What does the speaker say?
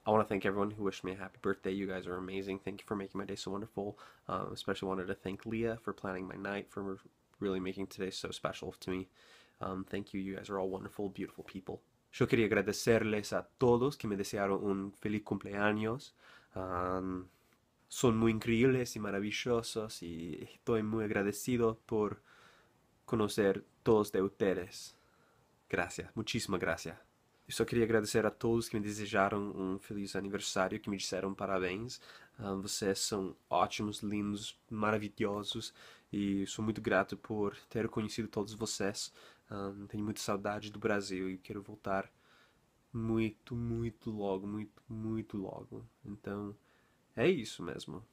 I want to thank everyone who wished me a happy birthday. You guys are amazing. Thank you for making my day so wonderful. Especially wanted to thank Leah for planning my night, for really making today so special to me. Thank you. You guys are all wonderful, beautiful people. Yo quería agradecerles a todos que me desearon un feliz cumpleaños. Um, Son muy increíbles y maravillosos y estoy muy agradecido por conocer todos de ustedes. Gracias, muchísimas gracias. Eu só queria agradecer a todos que me desejaram um feliz aniversário, que me disseram parabéns. Vocês são ótimos, lindos, maravilhosos e sou muito grato por ter conhecido todos vocês. Tenho muita saudade do Brasil e quero voltar muito, muito logo, muito, muito logo. Então, é isso mesmo.